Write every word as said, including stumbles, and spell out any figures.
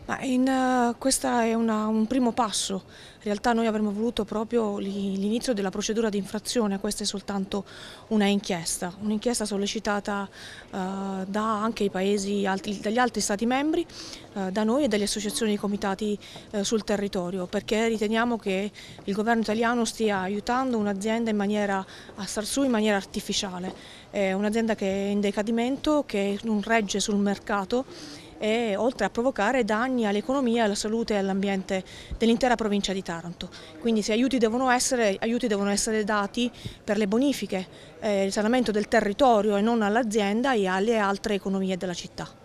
Ma in, eh, questo è una- un primo passo. In realtà noi avremmo voluto proprio li- l'inizio della procedura di infrazione, questa è soltanto una inchiesta, un'inchiesta sollecitata eh, da anche i paesi altri- dagli altri Stati membri, eh, da noi e dalle associazioni di comitati eh, sul territorio, perché riteniamo che il governo italiano stia aiutando un'azienda in maniera, a star su in maniera artificiale. È un'azienda che è in decadimento, che non regge sul mercato e oltre a provocare danni all'economia, alla salute e all'ambiente dell'intera provincia di Taranto. Quindi se aiuti devono essere, aiuti devono essere dati per le bonifiche, eh, il risanamento del territorio e non all'azienda e alle altre economie della città.